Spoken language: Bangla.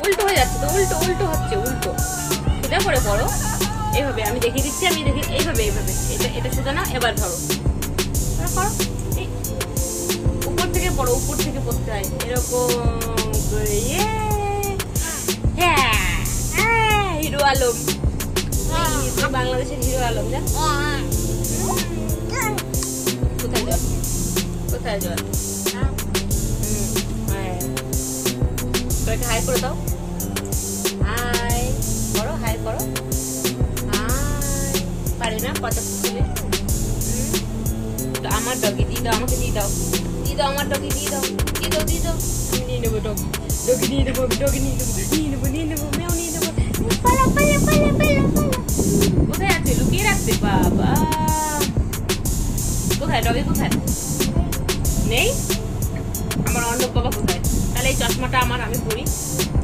উল্টো হয়ে যাচ্ছে তো, উল্টো উল্টো হচ্ছে, উল্টো। সোজা করে পড়ো এইভাবে, আমি দেখিয়ে দিচ্ছি, আমি দেখি এইভাবে এইভাবে, এটা সোজা না, এবার ধরো করো, উপর থেকে পড়ো, উপর থেকে পড়তে হয় এরকম করে। হ্যাঁ, হিরো আলম, বাংলাদেশের হিরো আলম। জান কোথায় জল, কোথায় জল? হাই করে দাও, হাই করো, হাই করো, হাই। পারি না কথা শুনে। আমার ডগি দিয়ে দাও, আমাকে দিয়ে দাও, দিয়ে দাও, আমার ডগি দিয়ে দাও, দিয়ে দাও, দিয়ে দাও। আমি নিয়ে নেবো ডগি, ডগি নিয়ে নেবো, ডগি নিয়ে নেবো, নিয়ে নেবো, নিয়ে নেবো, মেও নিয়ে নেবো। পালা পালা পালা পালা পালা। কোথায় আছে? লুকিয়ে রাখতে বাবা। কোথায় ডগি, কোথায়? নেই? আমার অর্ণব বাবা কোথায়? তাহলে এই চশমাটা আমার, আমি পরি।